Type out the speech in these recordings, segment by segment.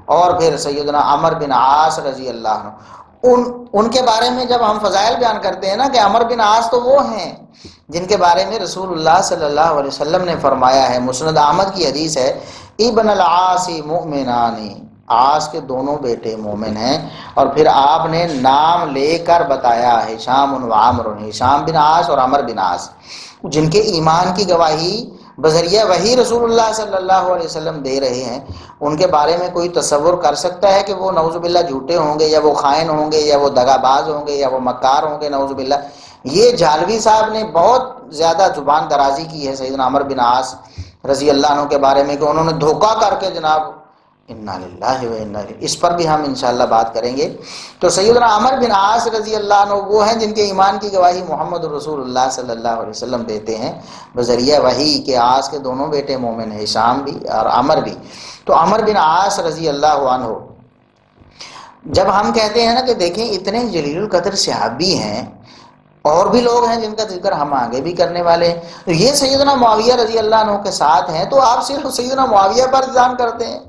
اور پھر سیدنا عمر بن عاص رضی اللہ عنہ، ان کے بارے میں جب ہم فضائل بیان کرتے ہیں نا کہ عمر بن عاص تو وہ ہیں جن کے بارے میں رسول اللہ صلی اللہ علیہ وسلم نے فرمایا ہے، مسند احمد کی حدیث ہے، ابن العاص مومنانی، عاص کے دونوں بیٹے مومن ہیں۔ اور پھر آپ نے نام لے کر بتایا، ہشام و عمرو، ہشام بن عاص اور عمر بن عاص، جن کے ایمان کی گواہی بذریعہ وہی رسول اللہ صلی اللہ علیہ وسلم دے رہے ہیں۔ ان کے بارے میں کوئی تصور کر سکتا ہے کہ وہ نعوذ باللہ جھوٹے ہوں گے، یا وہ خائن ہوں گے، یا وہ دغا باز ہوں گے، یا وہ مکار ہوں گے؟ نعوذ باللہ۔ یہ جھالوی صاحب نے بہت زیادہ زبان درازی کی ہے سیدنا عمر بن عاص رضی اللہ عنہ کے بارے میں، کہ انہوں نے دھوکہ کر کے جناب، انا للہ و انا الیہ، اس پر بھی ہم انشاءاللہ بات کریں گے۔ تو سیدنا عمر بن عاص رضی اللہ عنہ وہ ہیں جن کے ایمان کی گواہی محمد رسول اللہ صلی اللہ علیہ وسلم دیتے ہیں بذریعہ وحی، کہ عاص کے دونوں بیٹے مومن ہیں، ہشام بھی اور عمر بھی۔ تو عمر بن عاص رضی اللہ عنہ، جب ہم کہتے ہیں نا کہ دیکھیں اتنے جلیل القدر صحابی ہیں، اور بھی لوگ ہیں جن کا ذکر ہم آگے بھی کرنے والے ہیں، تو یہ سیدنا معاویہ رضی اللہ عنہ کے ساتھ ہیں، تو آپ صرف سیدنا معاویہ پر الزام کرتے ہیں،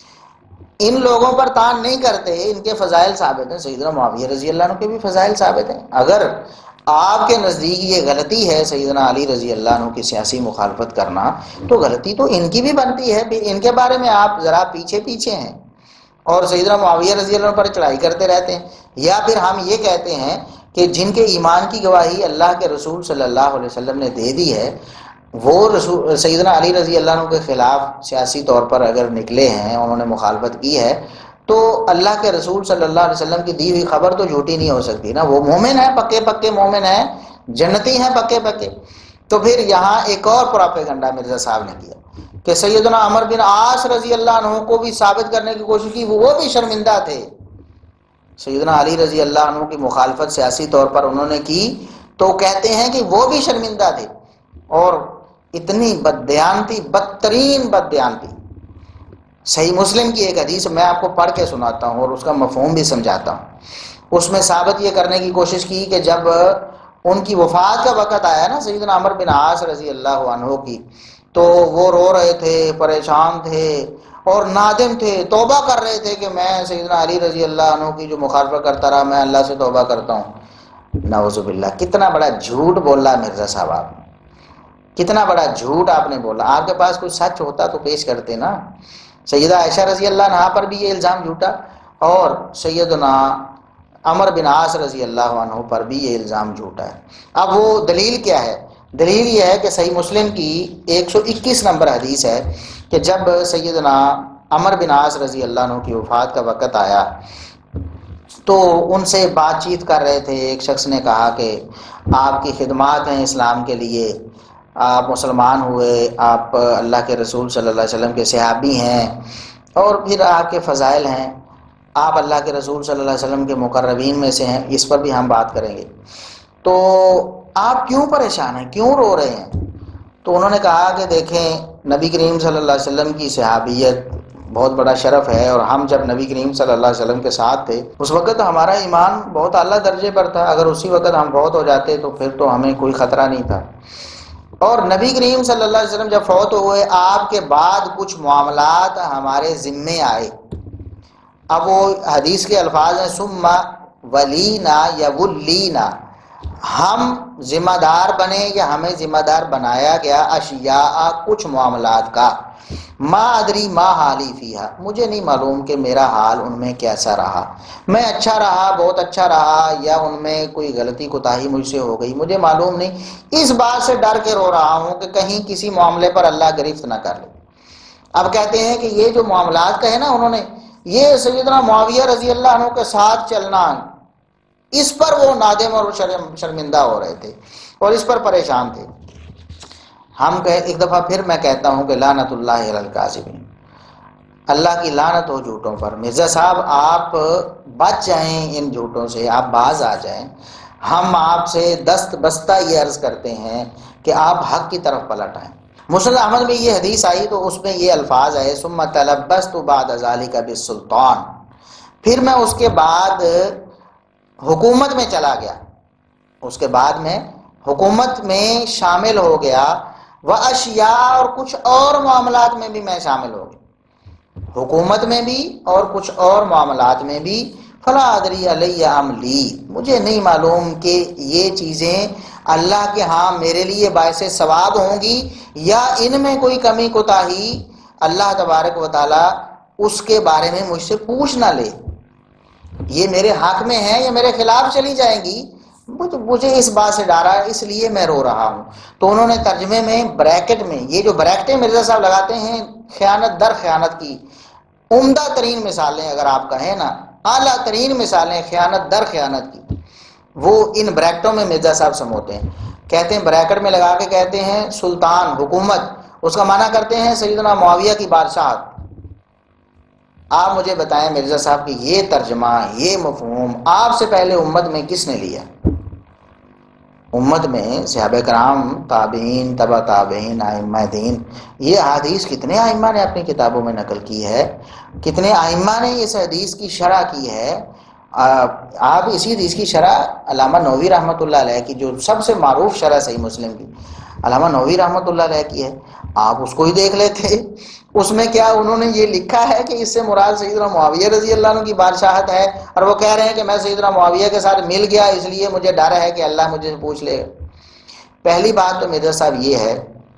ان لوگوں پر تان نہیں کرتے۔ ان کے فضائل ثابت ہیں، سیدنا معاویہ رضی اللہ عنہ کے بھی فضائل ثابت ہیں۔ اگر آپ کے نزدیک یہ غلطی ہے سیدنا علی رضی اللہ عنہ کی سیاسی مخالفت کرنا، تو غلطی تو ان کی بھی بنتی ہے، پھر ان کے بارے میں آپ ذرا پیچھے پیچھے ہیں اور سیدنا معاویہ رضی اللہ عنہ پر چڑھائی کرتے رہتے ہیں۔ یا پھر ہم یہ کہتے ہیں کہ جن کے ایمان کی گواہی اللہ کے رسول صلی اللہ علیہ وسلم نے دے دی ہے، وہ رسول سیدنا علی رضی اللہ عنہ کے خلاف سیاسی طور پر اگر نکلے ہیں، انہوں نے مخالفت کی ہے، تو اللہ کے رسول صلی اللہ علیہ وسلم کی دی ہوئی خبر تو جھوٹی نہیں ہو سکتی نا، وہ مومن ہیں، پکے پکے مومن ہیں، جنتی ہیں پکے پکے۔ تو پھر یہاں ایک اور پراپیگنڈا مرزا صاحب نے کیا کہ سیدنا عمر بن عاص رضی اللہ عنہ کو بھی ثابت کرنے کی کوشش کی، وہ بھی شرمندہ تھے۔ سیدنا علی رضی اللہ عنہ کی مخالفت سیاسی طور پر انہوں نے کی، تو کہتے ہیں کہ وہ بھی شرمندہ تھے، اور اتنی بددیانتی، بدترین بددیانتی۔ صحیح مسلم کی ایک حدیث میں آپ کو پڑھ کے سناتا ہوں اور اس کا مفہوم بھی سمجھاتا ہوں۔ اس میں ثابت یہ کرنے کی کوشش کی کہ جب ان کی وفات کا وقت آیا نا سیدنا عمر بن عاص رضی اللہ عنہ کی، تو وہ رو رہے تھے، پریشان تھے اور نادم تھے، توبہ کر رہے تھے کہ میں سیدنا علی رضی اللہ عنہ کی جو مخالفت کرتا رہا، میں اللہ سے توبہ کرتا ہوں۔ نعوذ باللہ، کتنا بڑا جھوٹ بولا مرزا صاحب آپ نے، کتنا بڑا جھوٹ آپ نے بولا۔ آپ کے پاس کوئی سچ ہوتا تو پیش کرتے نا۔ سیدہ عائشہ رضی اللہ عنہا پر بھی یہ الزام جھوٹا، اور سیدنا عمر بن عاص رضی اللہ عنہ پر بھی یہ الزام جھوٹا ہے۔ اب وہ دلیل کیا ہے؟ دلیل یہ ہے کہ صحیح مسلم کی 121 نمبر حدیث ہے کہ جب سیدنا عمر بن عاص رضی اللہ عنہ کی وفات کا وقت آیا تو ان سے بات چیت کر رہے تھے، ایک شخص نے کہا کہ آپ کی خدمات ہیں اسلام کے لیے، آپ مسلمان ہوئے، آپ اللہ کے رسول صلی اللہ علیہ وسلم کے صحابی ہیں، اور پھر آپ کے فضائل ہیں، آپ اللہ کے رسول صلی اللہ علیہ وسلم کے مقربین میں سے ہیں، اس پر بھی ہم بات کریں گے، تو آپ کیوں پریشان ہیں، کیوں رو رہے ہیں؟ تو انہوں نے کہا کہ دیکھیں نبی کریم صلی اللہ علیہ وسلم کی صحابیت بہت بڑا شرف ہے، اور ہم جب نبی کریم صلی اللہ علیہ وسلم کے ساتھ تھے اس وقت ہمارا ایمان بہت اعلیٰ درجے پر تھا، اگر اسی وقت ہم فوت ہو جاتے تو پھر تو ہمیں کوئی خطرہ نہیں تھا۔ اور نبی کریم صلی اللہ علیہ وسلم جب فوت ہوئے، آپ کے بعد کچھ معاملات ہمارے ذمے آئے۔ اب وہ حدیث کے الفاظ ہیں ثم ولینا یا ولینا، ہم ذمہ دار بنے یا ہمیں ذمہ دار بنایا گیا اشیاء، کچھ معاملات کا، ما ادری ما حالی فیہا، مجھے نہیں معلوم کہ میرا حال ان میں کیسا رہا، میں اچھا رہا، بہت اچھا رہا، یا ان میں کوئی غلطی کوتاہی مجھ سے ہو گئی، مجھے معلوم نہیں، اس بات سے ڈر کے رو رہا ہوں کہ کہیں کسی معاملے پر اللہ گرفت نہ کر لے۔ اب کہتے ہیں کہ یہ جو معاملات کہے نا انہوں نے، یہ سیدنا معاویہ رضی اللہ عنہ کے ساتھ چلنا، اس پر وہ نادم اور شرمندہ ہو رہے تھے اور اس پر پریشان تھے۔ ہم ایک دفعہ پھر میں کہتا ہوں کہ لعنت اللہ علی الکاذبین، اللہ کی لعنت ہو جھوٹوں پر۔ مرزا صاحب آپ بچ جائیں ان جھوٹوں سے، آپ باز آ جائیں۔ ہم آپ سے دست بستہ یہ عرض کرتے ہیں کہ آپ حق کی طرف پلٹ آئیں۔ مسند احمد میں یہ حدیث آئی تو اس میں یہ الفاظ ہے ثم تلبست بعد ذلك بالسلطان، پھر میں اس کے بعد حکومت میں چلا گیا، اس کے بعد میں حکومت میں شامل ہو گیا، واشیاء، اور کچھ اور معاملات میں بھی میں شامل ہو گیا۔ حکومت میں بھی اور کچھ اور معاملات میں بھی، فلا ادری علی عملی، مجھے نہیں معلوم کہ یہ چیزیں اللہ کے ہاں میرے لیے باعث ثواب ہوں گی یا ان میں کوئی کمی کوتاہی اللہ تبارک و تعالی اس کے بارے میں مجھ سے پوچھ نہ لے، یہ میرے حق میں ہے یا میرے خلاف چلی جائیں گی، مجھے اس بات سے ڈارا ہے، اس لیے میں رو رہا ہوں۔ تو انہوں نے ترجمے میں بریکٹ میں، یہ جو بریکٹیں مرزا صاحب لگاتے ہیں خیانت در خیانت کی، عمدہ ترین مثالیں اگر آپ کہیں نا، اعلیٰ ترین مثالیں خیانت در خیانت کی، وہ ان بریکٹوں میں مرزا صاحب سموتے ہیں۔ کہتے ہیں بریکٹ میں لگا کے کہتے ہیں سلطان، حکومت، اس کا معنی کرتے ہیں سیدنا معاویہ کی بادشاہت۔ آپ مجھے بتائیں مرزا صاحب کہ یہ ترجمہ، یہ مفہوم آپ سے پہلے امت میں کس نے لیا؟ امت میں صحابہ کرام، تابعین، تبع تابعین، ائمہ دین، یہ احادیث کتنے ائمہ نے اپنی کتابوں میں نقل کی ہے، کتنے ائمہ نے اس حدیث کی شرح کی ہے۔ آپ اسی حدیث کی شرح علامہ نووی رحمۃ اللہ علیہ کی، جو سب سے معروف شرح صحیح مسلم کی علامہ نووی رحمۃ اللہ علیہ کی ہے، آپ اس کو ہی دیکھ لیتے۔ اس میں کیا انہوں نے یہ لکھا ہے کہ اس سے مراد سیدنا معاویہ رضی اللہ عنہ کی بادشاہت ہے، اور وہ کہہ رہے ہیں کہ میں سیدنا معاویہ کے ساتھ مل گیا اس لیے مجھے ڈر ہے کہ اللہ مجھے سے پوچھ لے گا۔ پہلی بات تو مرزا صاحب یہ ہے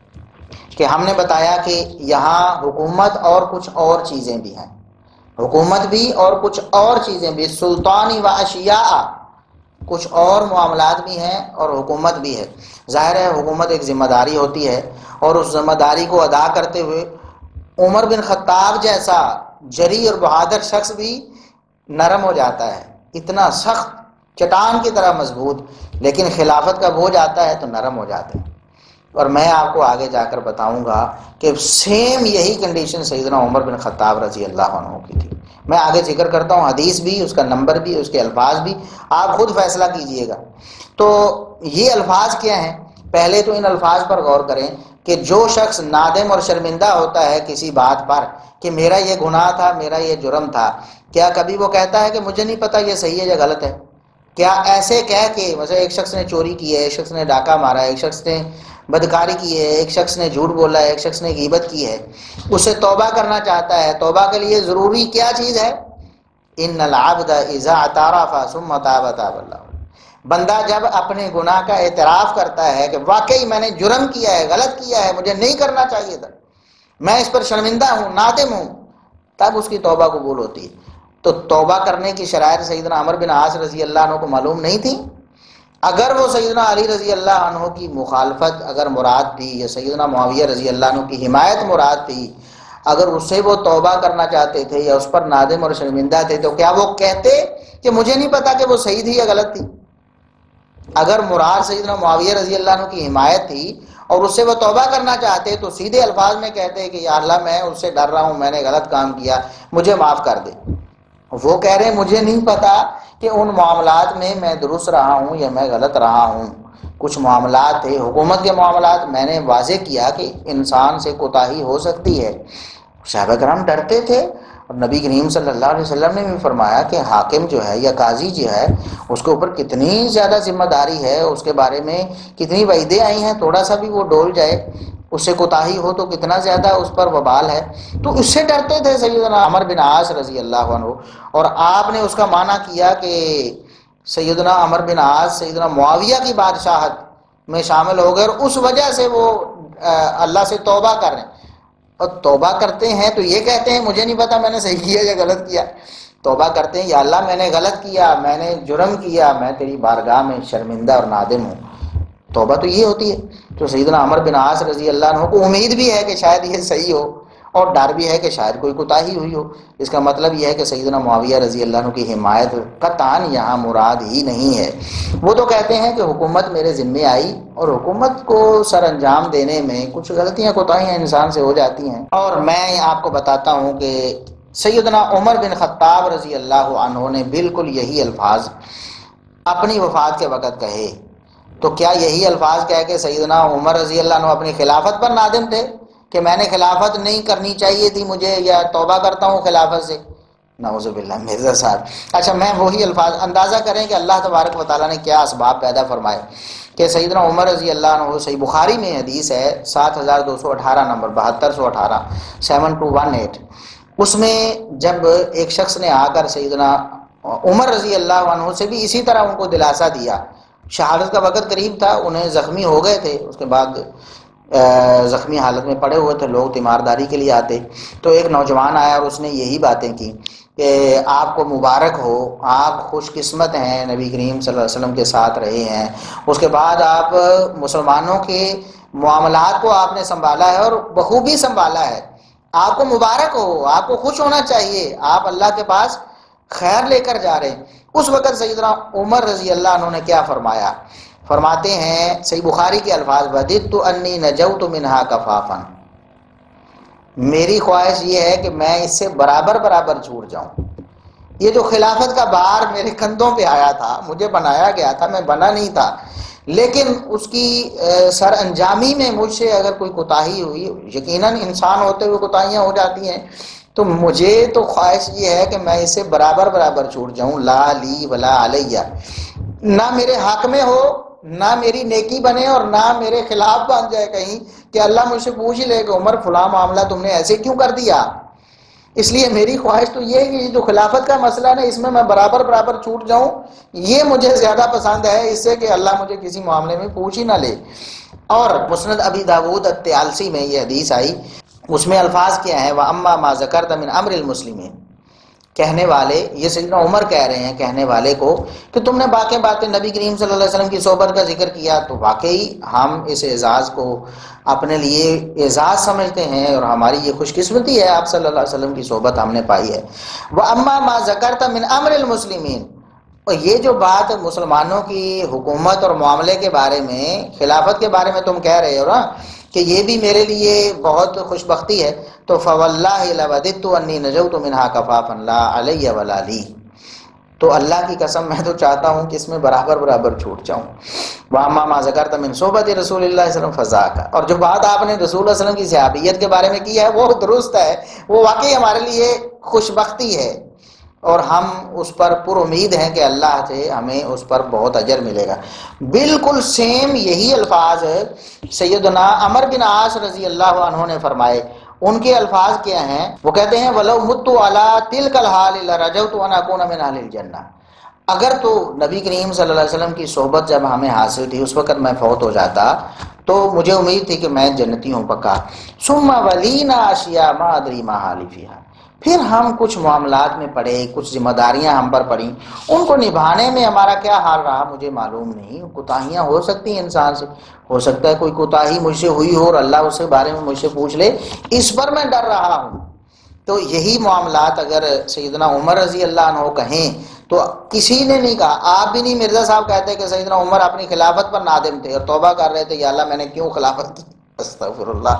کہ ہم نے بتایا کہ یہاں حکومت اور کچھ اور چیزیں بھی ہیں، حکومت بھی اور کچھ اور چیزیں بھی، سلطانی و اشیاء، کچھ اور معاملات بھی ہیں اور حکومت بھی ہے۔ ظاہر ہے حکومت ایک ذمہ داری ہوتی ہے، اور اس ذمہ داری کو ادا کرتے ہوئے عمر بن خطاب جیسا جری اور بہادر شخص بھی نرم ہو جاتا ہے، اتنا سخت چٹان کی طرح مضبوط، لیکن خلافت کا بوجھ آتا ہے تو نرم ہو جاتا ہے۔ اور میں آپ کو آگے جا کر بتاؤں گا کہ سیم یہی کنڈیشن سیدنا عمر بن خطاب رضی اللہ عنہ کی تھی۔ میں آگے ذکر کرتا ہوں، حدیث بھی، اس کا نمبر بھی، اس کے الفاظ بھی، آپ خود فیصلہ کیجئے گا۔ تو یہ الفاظ کیا ہیں؟ پہلے تو ان الفاظ پر غور کریں کہ جو شخص نادم اور شرمندہ ہوتا ہے کسی بات پر کہ میرا یہ گناہ تھا، میرا یہ جرم تھا، کیا کبھی وہ کہتا ہے کہ مجھے نہیں پتا یہ صحیح ہے یا غلط ہے؟ کیا ایسے کہہ کے، مثلا ایک شخص نے چوری کی ہے، ایک شخص نے ڈاکہ مارا ہے، ایک شخص نے بدکاری کی ہے، ایک شخص نے جھوٹ بولا ہے، ایک شخص نے غیبت کی ہے، اسے توبہ کرنا چاہتا ہے، توبہ کے لیے ضروری کیا چیز ہے؟ ان العبد اذا اعترف ثم تاب تاب اللہ، بندہ جب اپنے گناہ کا اعتراف کرتا ہے کہ واقعی میں نے جرم کیا ہے، غلط کیا ہے، مجھے نہیں کرنا چاہیے تھا، میں اس پر شرمندہ ہوں، نادم ہوں، تب اس کی توبہ قبول ہوتی ہے۔ تو توبہ کرنے کی شرائط سیدنا عمر بن عاص رضی اللہ عنہ کو معلوم نہیں تھی؟ اگر وہ سیدنا علی رضی اللہ عنہ کی مخالفت اگر مراد تھی، یا سیدنا معاویہ رضی اللہ عنہ کی حمایت مراد تھی، اگر اس سے وہ توبہ کرنا چاہتے تھے یا اس پر نادم اور شرمندہ تھے، تو کیا وہ کہتے کہ مجھے نہیں پتا کہ وہ صحیح تھی یا غلط تھی؟ اگر مراد سیدنا معاویہ رضی اللہ عنہ کی حمایت تھی اور اس سے وہ توبہ کرنا چاہتے تو سیدھے الفاظ میں کہتے کہ یا اللہ میں اس سے ڈر رہا ہوں، میں نے غلط کام کیا، مجھے معاف کر دے۔ وہ کہہ رہے ہیں مجھے نہیں پتا کہ ان معاملات میں درست رہا ہوں یا میں غلط رہا ہوں۔ کچھ معاملات تھے حکومت کے معاملات، میں نے واضح کیا کہ انسان سے کوتاہی ہو سکتی ہے، صحابہ کرام ڈرتے تھے، اور نبی کریم صلی اللہ علیہ وسلم نے بھی فرمایا کہ حاکم جو ہے یا قاضی جو ہے اس کے اوپر کتنی زیادہ ذمہ داری ہے، اس کے بارے میں کتنی وعیدیں آئی ہیں، تھوڑا سا بھی وہ ڈول جائے، اس سے کوتاہی ہو تو کتنا زیادہ اس پر وبال ہے۔ تو اس سے ڈرتے تھے سیدنا عمر بن عاص رضی اللہ عنہ، اور آپ نے اس کا معنی کیا کہ سیدنا عمر بن عاص سیدنا معاویہ کی بادشاہت میں شامل ہو گئے، اور اس وجہ سے وہ اللہ سے توبہ کر رہے ہیں۔ اور توبہ کرتے ہیں تو یہ کہتے ہیں مجھے نہیں پتا میں نے صحیح کیا یا غلط کیا، توبہ کرتے ہیں یا اللہ میں نے غلط کیا، میں نے جرم کیا، میں تیری بارگاہ میں شرمندہ اور نادم ہوں۔ توبہ تو یہ ہوتی ہے۔ تو سیدنا عمر بن عاص رضی اللہ عنہ کو امید بھی ہے کہ شاید یہ صحیح ہو، اور ڈر بھی ہے کہ شاید کوئی کوتاہی ہوئی ہو۔ اس کا مطلب یہ ہے کہ سیدنا معاویہ رضی اللہ عنہ کی حمایت قطعاً یہاں مراد ہی نہیں ہے۔ وہ تو کہتے ہیں کہ حکومت میرے ذمے آئی، اور حکومت کو سر انجام دینے میں کچھ غلطیاں کوتاہیاں انسان سے ہو جاتی ہیں۔ اور میں آپ کو بتاتا ہوں کہ سیدنا عمر بن خطاب رضی اللہ عنہ نے بالکل یہی الفاظ اپنی وفات کے وقت کہے۔ تو کیا یہی الفاظ کہہ کے سیدنا عمر رضی اللہ عنہ اپنی خلافت پر نادم تھے کہ میں نے خلافت نہیں کرنی چاہیے تھی مجھے، یا توبہ کرتا ہوں خلافت سے؟ نعوذ باللہ مرزا صاحب۔ اچھا میں وہی الفاظ اندازہ کریں کہ اللہ تبارک و تعالیٰ نے کیا اسباب پیدا فرمائے کہ سیدنا عمر رضی اللہ عنہ، صحیح بخاری میں حدیث ہے 7218 نمبر 7218 7218، اس میں جب ایک شخص نے آ کر سیدنا عمر رضی اللہ عنہ سے بھی اسی طرح ان کو دلاسا دیا، شہادت کا وقت قریب تھا، انہیں زخمی ہو گئے تھے، اس کے بعد زخمی حالت میں پڑے ہوئے تھے، لوگ تیمارداری کے لیے آتے، تو ایک نوجوان آیا اور اس نے یہی باتیں کی کہ آپ کو مبارک ہو، آپ خوش قسمت ہیں، نبی کریم صلی اللہ علیہ وسلم کے ساتھ رہے ہیں، اس کے بعد آپ مسلمانوں کے معاملات کو آپ نے سنبھالا ہے اور بخوبی سنبھالا ہے، آپ کو مبارک ہو، آپ کو خوش ہونا چاہیے، آپ اللہ کے پاس خیر لے کر جا رہے ہیں۔ اس وقت سیدنا عمر رضی اللہ عنہ نے کیا فرمایا؟ فرماتے ہیں صحیح بخاری کے الفاظ، وددت انی نجوت منہا کفافا، میری خواہش یہ ہے کہ میں اس سے برابر برابر چھوٹ جاؤں۔ یہ جو خلافت کا بار میرے کندھوں پہ آیا تھا، مجھے بنایا گیا تھا، میں بنا نہیں تھا، لیکن اس کی سر انجامی میں مجھ سے اگر کوئی کوتاہی ہوئی، یقیناً انسان ہوتے ہوئے کوتاہیاں ہو جاتی ہیں، تو مجھے تو خواہش یہ ہے کہ میں اس سے برابر برابر چھوٹ جاؤں، لا لی ولا علیہ، نہ میرے حق میں ہو، نہ میری نیکی بنے اور نہ میرے خلاف بن جائے کہیں کہ اللہ مجھ سے پوچھ ہی لے کہ عمر فلاں معاملہ تم نے ایسے کیوں کر دیا۔ اس لیے میری خواہش تو یہ ہے کہ جو خلافت کا مسئلہ ہے اس میں میں برابر برابر چھوٹ جاؤں، یہ مجھے زیادہ پسند ہے اس سے کہ اللہ مجھے کسی معاملے میں پوچھ ہی نہ لے۔ اور مسند ابی داود الطیالسی میں یہ حدیث آئی، اس میں الفاظ کیا ہیں، وَأَمَّا مَا ذَكَرْتَ مِنْ أَمْرِ الْمُسْلِمِينَ، کہنے والے، یہ سیدنا عمر کہہ رہے ہیں کہنے والے کو کہ تم نے باقی باتیں نبی کریم صلی اللہ علیہ وسلم کی صحبت کا ذکر کیا، تو واقعی ہم اس اعزاز کو اپنے لیے اعزاز سمجھتے ہیں اور ہماری یہ خوش قسمتی ہے، آپ صلی اللہ علیہ وسلم کی صحبت ہم نے پائی ہے۔ وَأَمَّا مَا ذَكَرْتَ مِنْ أَمْرِ الْمُسْلِمِينَ، اور یہ جو بات مسلمانوں کی حکومت اور معاملے کے بارے میں، خلافت کے بارے میں تم کہہ رہے ہو نا کہ یہ بھی میرے لیے بہت خوش بختی ہے، تو فواللہ لوددت انی نجوت منہا کفافا لا علی ولا لی، تو اللہ کی قسم میں تو چاہتا ہوں کہ اس میں برابر برابر چھوٹ جاؤں۔ واما ما ذکرت من صحبت رسول اللہ صلی اللہ علیہ وسلم فذاک، اور جو بات آپ نے رسول اللہ صلی اللہ علیہ وسلم کی صحابیت کے بارے میں کی ہے وہ درست ہے، وہ واقعی ہمارے لیے خوش بختی ہے اور ہم اس پر پر امید ہیں کہ اللہ سے ہمیں اس پر بہت اجر ملے گا۔ بالکل سیم یہی الفاظ سیدنا عمر بن عاص رضی اللہ عنہ نے فرمائے، ان کے الفاظ کیا ہیں؟ وہ کہتے ہیں وَلَوْ مُتُّ عَلَىٰ تِلْكَ الْحَالِ لَرَجَوْتُ أَنْ أَكُونَ مِنْ أَهْلِ الْجَنَّةِ، اگر تو نبی کریم صلی اللہ علیہ وسلم کی صحبت جب ہمیں حاصل تھی اس وقت میں فوت ہو جاتا تو مجھے امید تھی کہ میں جنتی ہوں پکا۔ ثم ولینا اشیاء ما ادری ما حالی فیہا، پھر ہم کچھ معاملات میں پڑے، کچھ ذمہ داریاں ہم پر پڑیں، ان کو نبھانے میں ہمارا کیا حال رہا مجھے معلوم نہیں۔ کوتاہیاں ہو سکتی ہیں انسان سے، ہو سکتا ہے کوئی کوتاہی مجھ سے ہوئی ہو اور اللہ اس کے بارے میں مجھ سے پوچھ لے، اس پر میں ڈر رہا ہوں۔ تو یہی معاملات اگر سیدنا عمر رضی اللہ عنہ کہیں تو کسی نے نہیں کہا، آپ بھی نہیں، مرزا صاحب کہتے کہ سیدنا عمر اپنی خلافت پر نادم تھے اور توبہ کر رہے تھے، یا اللہ میں نے کیوں خلافت کی، استغفر اللہ،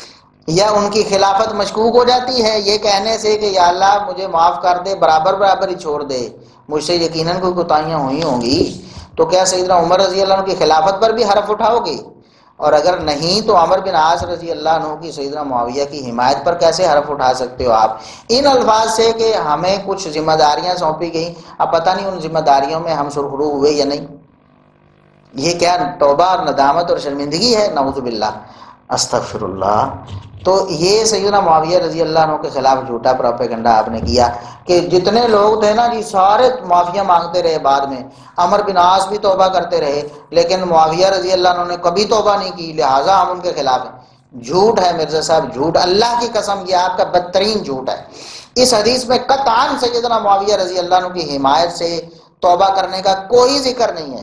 یا ان کی خلافت مشکوک ہو جاتی ہے یہ کہنے سے کہ یا اللہ مجھے معاف کر دے، برابر برابر ہی چھوڑ دے، مجھ سے یقیناً کوئی کوتاہیاں ہوئی ہوں گی، تو کیا سیدنا عمر رضی اللہ عنہ کی خلافت پر بھی حرف اٹھاؤ گے؟ اور اگر نہیں تو عمر بن عاص رضی اللہ عنہ کی سیدنا معاویہ کی حمایت پر کیسے حرف اٹھا سکتے ہو آپ ان الفاظ سے کہ ہمیں کچھ ذمہ داریاں سونپی گئیں، اب پتہ نہیں ان ذمہ داریوں میں ہم سرخرو ہوئے یا نہیں۔ یہ کیا توبہ اور ندامت اور شرمندگی ہے، نعوذ باللہ، استغفر اللہ۔ تو یہ سیدنا معاویہ رضی اللہ عنہ کے خلاف جھوٹا پروپیگنڈا آپ نے کیا کہ جتنے لوگ تھے نا جی سارے معافیاں مانگتے رہے، بعد میں عمر بن عاص بھی توبہ کرتے رہے لیکن معاویہ رضی اللہ عنہ نے کبھی توبہ نہیں کی، لہٰذا ہم ان کے خلاف ہیں۔ جھوٹ ہے مرزا صاحب، جھوٹ، اللہ کی قسم یہ آپ کا بدترین جھوٹ ہے۔ اس حدیث میں قطعاً سیدنا معاویہ رضی اللہ عنہ کی حمایت سے توبہ کرنے کا کوئی ذکر نہیں ہے۔